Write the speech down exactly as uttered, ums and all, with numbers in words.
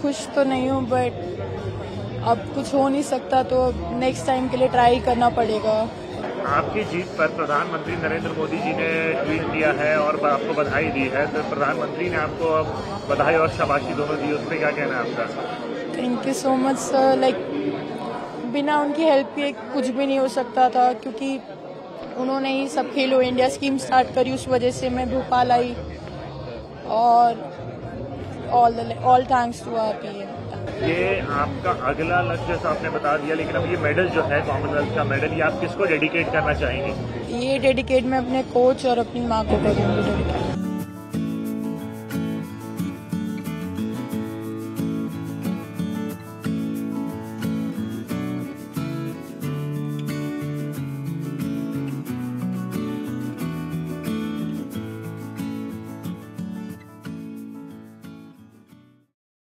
खुश तो नहीं हूँ, बट अब कुछ हो नहीं सकता तो नेक्स्ट टाइम के लिए ट्राई करना पड़ेगा। आपकी जीत पर प्रधानमंत्री नरेंद्र मोदी जी ने ट्वीट किया है और आपको बधाई दी है, तो प्रधानमंत्री ने आपको अब बधाई और शाबाशी दोनों दी, उस पर क्या कहना है आपका? Thank you so much sir. Like बिना उनकी हेल्प के कुछ भी नहीं हो सकता था, क्योंकि उन्होंने ही सब खेलो इंडिया स्कीम स्टार्ट करी, उस वजह से मैं भोपाल आई। और all all thanks to our PM. ये आपका अगला लक्ष्य जैसा आपने बता दिया, लेकिन अब ये मेडल जो है कॉमनवेल्थ का मेडल, ये आप किसको डेडिकेट करना चाहेंगे? ये डेडिकेट मैं अपने कोच और अपनी माँ को करूँगी डेडिकेट।